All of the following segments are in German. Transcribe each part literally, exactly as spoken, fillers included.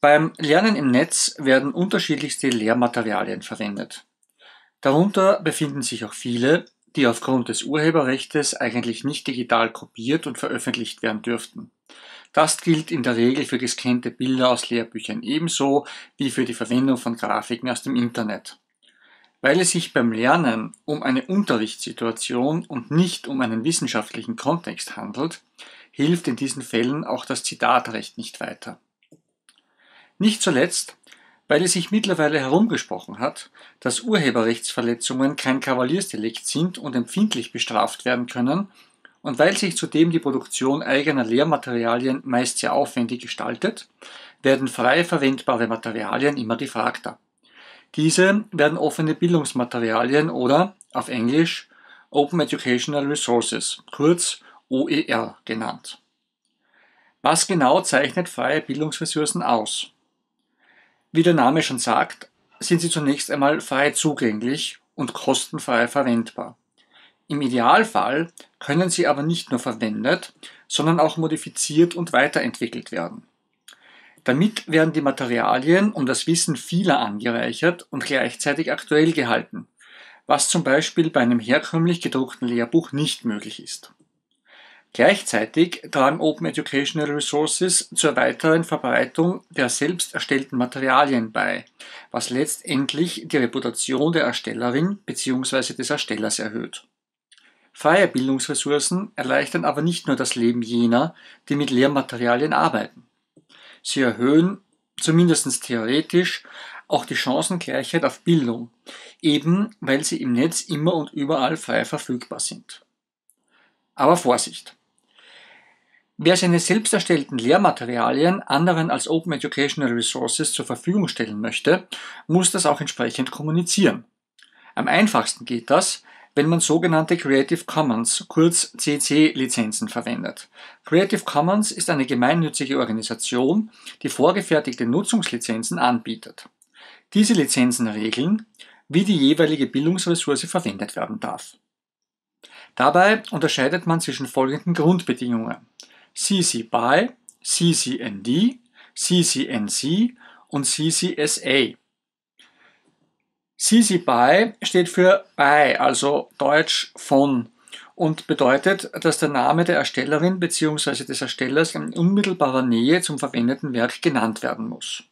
Beim Lernen im Netz werden unterschiedlichste Lehrmaterialien verwendet. Darunter befinden sich auch viele, die aufgrund des Urheberrechts eigentlich nicht digital kopiert und veröffentlicht werden dürften. Das gilt in der Regel für gescannte Bilder aus Lehrbüchern ebenso wie für die Verwendung von Grafiken aus dem Internet. Weil es sich beim Lernen um eine Unterrichtssituation und nicht um einen wissenschaftlichen Kontext handelt, hilft in diesen Fällen auch das Zitatrecht nicht weiter. Nicht zuletzt, weil es sich mittlerweile herumgesprochen hat, dass Urheberrechtsverletzungen kein Kavaliersdelikt sind und empfindlich bestraft werden können, und weil sich zudem die Produktion eigener Lehrmaterialien meist sehr aufwendig gestaltet, werden frei verwendbare Materialien immer gefragter. Diese werden offene Bildungsmaterialien oder, auf Englisch, Open Educational Resources, kurz O E R genannt. Was genau zeichnet freie Bildungsressourcen aus? Wie der Name schon sagt, sind sie zunächst einmal frei zugänglich und kostenfrei verwendbar. Im Idealfall können sie aber nicht nur verwendet, sondern auch modifiziert und weiterentwickelt werden. Damit werden die Materialien um das Wissen vieler angereichert und gleichzeitig aktuell gehalten, was zum Beispiel bei einem herkömmlich gedruckten Lehrbuch nicht möglich ist. Gleichzeitig tragen Open Educational Resources zur weiteren Verbreitung der selbst erstellten Materialien bei, was letztendlich die Reputation der Erstellerin bzw. des Erstellers erhöht. Freie Bildungsressourcen erleichtern aber nicht nur das Leben jener, die mit Lehrmaterialien arbeiten. Sie erhöhen, zumindest theoretisch, auch die Chancengleichheit auf Bildung, eben weil sie im Netz immer und überall frei verfügbar sind. Aber Vorsicht! Wer seine selbst erstellten Lehrmaterialien anderen als Open Educational Resources zur Verfügung stellen möchte, muss das auch entsprechend kommunizieren. Am einfachsten geht das, wenn man sogenannte Creative Commons, kurz C C-Lizenzen verwendet. Creative Commons ist eine gemeinnützige Organisation, die vorgefertigte Nutzungslizenzen anbietet. Diese Lizenzen regeln, wie die jeweilige Bildungsressource verwendet werden darf. Dabei unterscheidet man zwischen folgenden Grundbedingungen: C C B Y, C C N D, C C N C und C C S A. C C B Y steht für by, also Deutsch von, und bedeutet, dass der Name der Erstellerin bzw. des Erstellers in unmittelbarer Nähe zum verwendeten Werk genannt werden muss.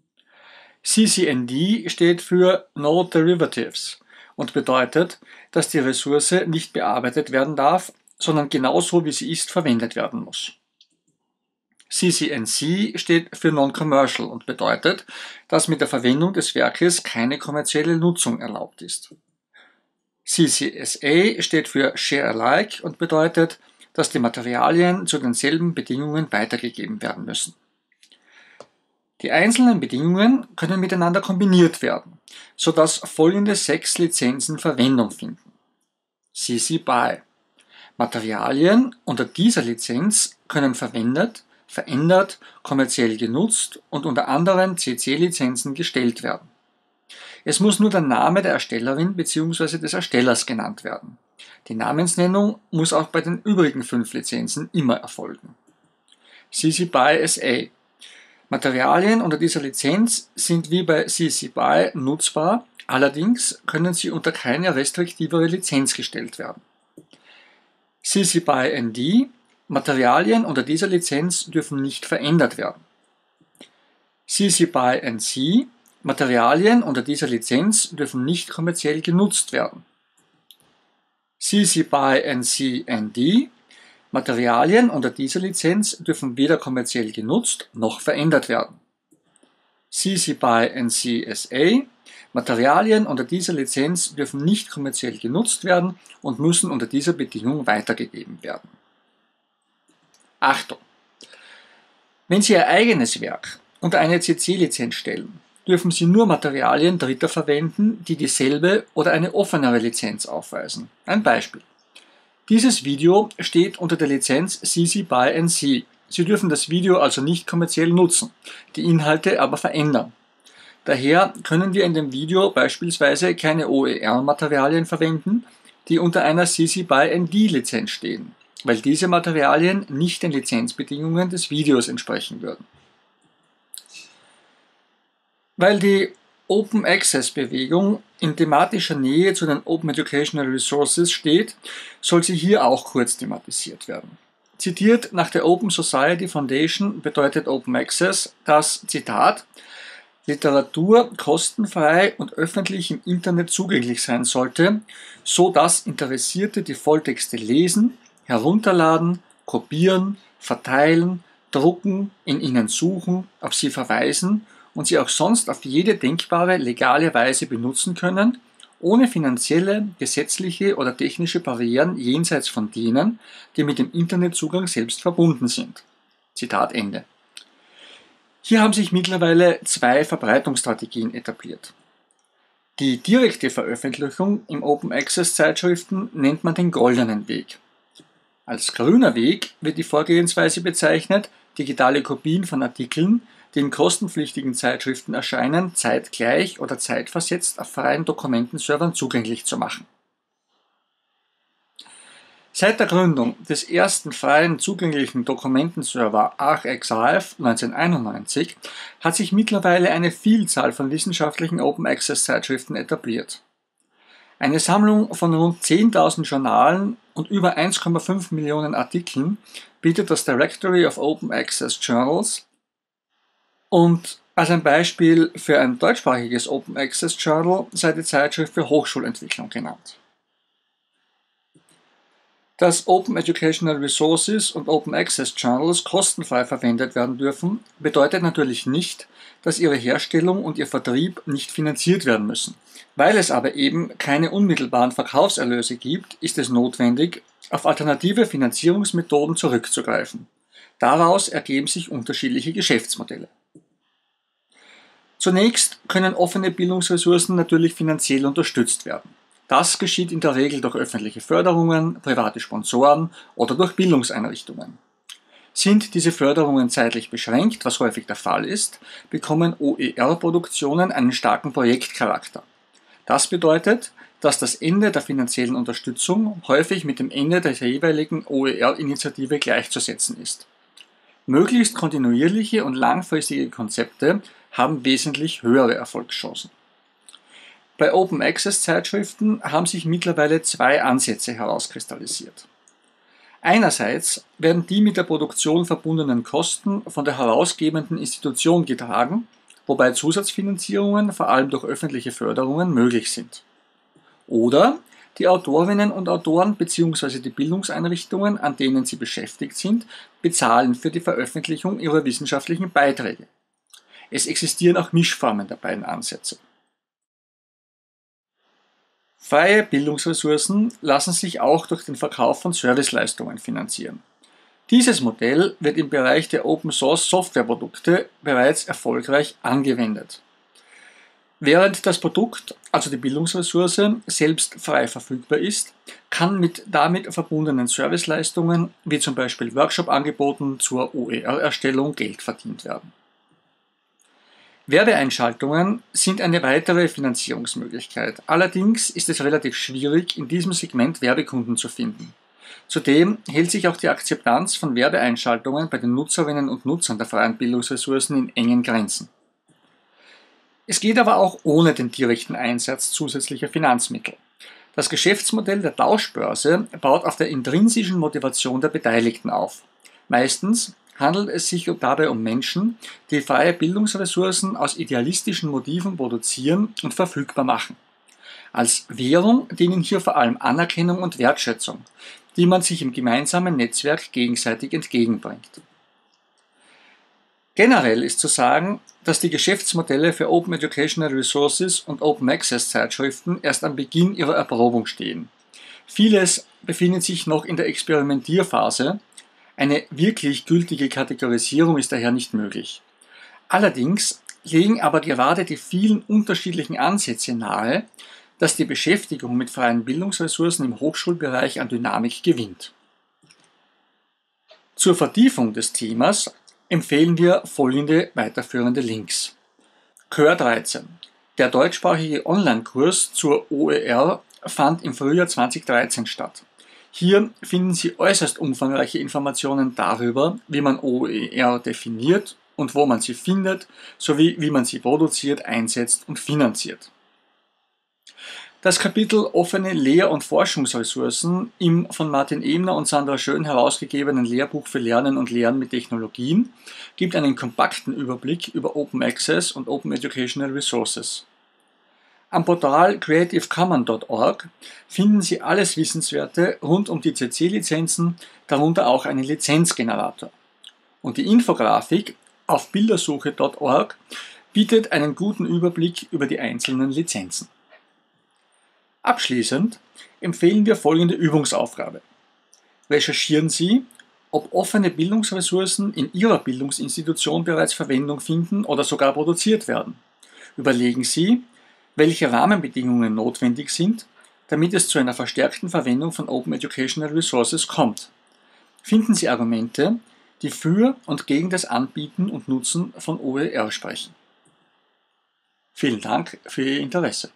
C C N D steht für No Derivatives und bedeutet, dass die Ressource nicht bearbeitet werden darf, sondern genauso wie sie ist verwendet werden muss. C C N C steht für Non-Commercial und bedeutet, dass mit der Verwendung des Werkes keine kommerzielle Nutzung erlaubt ist. C C S A steht für Share Alike und bedeutet, dass die Materialien zu denselben Bedingungen weitergegeben werden müssen. Die einzelnen Bedingungen können miteinander kombiniert werden, sodass folgende sechs Lizenzen Verwendung finden. C C B Y. Materialien unter dieser Lizenz können verwendet, verändert, kommerziell genutzt und unter anderen C C-Lizenzen gestellt werden. Es muss nur der Name der Erstellerin bzw. des Erstellers genannt werden. Die Namensnennung muss auch bei den übrigen fünf Lizenzen immer erfolgen. C C B Y S A. Materialien unter dieser Lizenz sind wie bei C C B Y nutzbar, allerdings können sie unter keine restriktivere Lizenz gestellt werden. C C B Y N D. Materialien unter dieser Lizenz dürfen nicht verändert werden. C C B Y N C. Materialien unter dieser Lizenz dürfen nicht kommerziell genutzt werden. C C B Y N C N D. Materialien unter dieser Lizenz dürfen weder kommerziell genutzt noch verändert werden. C C B Y N C S A. Materialien unter dieser Lizenz dürfen nicht kommerziell genutzt werden und müssen unter dieser Bedingung weitergegeben werden. Achtung! Wenn Sie Ihr eigenes Werk unter eine C C-Lizenz stellen, dürfen Sie nur Materialien Dritter verwenden, die dieselbe oder eine offenere Lizenz aufweisen. Ein Beispiel. Dieses Video steht unter der Lizenz C C B Y N C. Sie dürfen das Video also nicht kommerziell nutzen, die Inhalte aber verändern. Daher können wir in dem Video beispielsweise keine O E R-Materialien verwenden, die unter einer C C B Y N D-Lizenz stehen, weil diese Materialien nicht den Lizenzbedingungen des Videos entsprechen würden. Weil die Open Access Bewegung in thematischer Nähe zu den Open Educational Resources steht, soll sie hier auch kurz thematisiert werden. Zitiert nach der Open Society Foundation bedeutet Open Access, dass, Zitat, Literatur kostenfrei und öffentlich im Internet zugänglich sein sollte, so dass Interessierte die Volltexte lesen, herunterladen, kopieren, verteilen, drucken, in ihnen suchen, auf sie verweisen und sie auch sonst auf jede denkbare legale Weise benutzen können, ohne finanzielle, gesetzliche oder technische Barrieren jenseits von denen, die mit dem Internetzugang selbst verbunden sind. Zitat Ende. Hier haben sich mittlerweile zwei Verbreitungsstrategien etabliert. Die direkte Veröffentlichung im Open Access Zeitschriften nennt man den goldenen Weg. Als grüner Weg wird die Vorgehensweise bezeichnet, digitale Kopien von Artikeln, die in kostenpflichtigen Zeitschriften erscheinen, zeitgleich oder zeitversetzt auf freien Dokumentenservern zugänglich zu machen. Seit der Gründung des ersten freien zugänglichen Dokumentenserver archive neunzehnhunderteinundneunzig hat sich mittlerweile eine Vielzahl von wissenschaftlichen Open Access Zeitschriften etabliert. Eine Sammlung von rund zehntausend Journalen und über eins Komma fünf Millionen Artikeln bietet das Directory of Open Access Journals und als ein Beispiel für ein deutschsprachiges Open Access Journal sei die Zeitschrift für Hochschulentwicklung genannt. Dass Open Educational Resources und Open Access Journals kostenfrei verwendet werden dürfen, bedeutet natürlich nicht, dass ihre Herstellung und ihr Vertrieb nicht finanziert werden müssen. Weil es aber eben keine unmittelbaren Verkaufserlöse gibt, ist es notwendig, auf alternative Finanzierungsmethoden zurückzugreifen. Daraus ergeben sich unterschiedliche Geschäftsmodelle. Zunächst können offene Bildungsressourcen natürlich finanziell unterstützt werden. Das geschieht in der Regel durch öffentliche Förderungen, private Sponsoren oder durch Bildungseinrichtungen. Sind diese Förderungen zeitlich beschränkt, was häufig der Fall ist, bekommen O E R-Produktionen einen starken Projektcharakter. Das bedeutet, dass das Ende der finanziellen Unterstützung häufig mit dem Ende der jeweiligen O E R-Initiative gleichzusetzen ist. Möglichst kontinuierliche und langfristige Konzepte haben wesentlich höhere Erfolgschancen. Bei Open Access Zeitschriften haben sich mittlerweile zwei Ansätze herauskristallisiert. Einerseits werden die mit der Produktion verbundenen Kosten von der herausgebenden Institution getragen, wobei Zusatzfinanzierungen vor allem durch öffentliche Förderungen möglich sind. Oder die Autorinnen und Autoren bzw. die Bildungseinrichtungen, an denen sie beschäftigt sind, bezahlen für die Veröffentlichung ihrer wissenschaftlichen Beiträge. Es existieren auch Mischformen der beiden Ansätze. Freie Bildungsressourcen lassen sich auch durch den Verkauf von Serviceleistungen finanzieren. Dieses Modell wird im Bereich der Open-Source-Softwareprodukte bereits erfolgreich angewendet. Während das Produkt, also die Bildungsressource, selbst frei verfügbar ist, kann mit damit verbundenen Serviceleistungen, wie zum Beispiel Workshop-Angeboten zur O E R-Erstellung, Geld verdient werden. Werbeeinschaltungen sind eine weitere Finanzierungsmöglichkeit. Allerdings ist es relativ schwierig, in diesem Segment Werbekunden zu finden. Zudem hält sich auch die Akzeptanz von Werbeeinschaltungen bei den Nutzerinnen und Nutzern der freien Bildungsressourcen in engen Grenzen. Es geht aber auch ohne den direkten Einsatz zusätzlicher Finanzmittel. Das Geschäftsmodell der Tauschbörse baut auf der intrinsischen Motivation der Beteiligten auf. Meistens handelt es sich dabei um Menschen, die freie Bildungsressourcen aus idealistischen Motiven produzieren und verfügbar machen. Als Währung dienen hier vor allem Anerkennung und Wertschätzung, die man sich im gemeinsamen Netzwerk gegenseitig entgegenbringt. Generell ist zu sagen, dass die Geschäftsmodelle für Open Educational Resources und Open Access Zeitschriften erst am Beginn ihrer Erprobung stehen. Vieles befindet sich noch in der Experimentierphase. Eine wirklich gültige Kategorisierung ist daher nicht möglich. Allerdings legen aber gerade die vielen unterschiedlichen Ansätze nahe, dass die Beschäftigung mit freien Bildungsressourcen im Hochschulbereich an Dynamik gewinnt. Zur Vertiefung des Themas empfehlen wir folgende weiterführende Links. Chör dreizehn. Der deutschsprachige Online-Kurs zur O E R fand im Frühjahr zweitausenddreizehn statt. Hier finden Sie äußerst umfangreiche Informationen darüber, wie man O E R definiert und wo man sie findet, sowie wie man sie produziert, einsetzt und finanziert. Das Kapitel Offene Lehr- und Forschungsressourcen im von Martin Ebner und Sandra Schön herausgegebenen Lehrbuch für Lernen und Lehren mit Technologien gibt einen kompakten Überblick über Open Access und Open Educational Resources. Am Portal creative commons punkt org finden Sie alles Wissenswerte rund um die C C-Lizenzen, darunter auch einen Lizenzgenerator. Und die Infografik auf bildersuche punkt org bietet einen guten Überblick über die einzelnen Lizenzen. Abschließend empfehlen wir folgende Übungsaufgabe. Recherchieren Sie, ob offene Bildungsressourcen in Ihrer Bildungsinstitution bereits Verwendung finden oder sogar produziert werden. Überlegen Sie, welche Rahmenbedingungen notwendig sind, damit es zu einer verstärkten Verwendung von Open Educational Resources kommt. Finden Sie Argumente, die für und gegen das Anbieten und Nutzen von O E R sprechen. Vielen Dank für Ihr Interesse.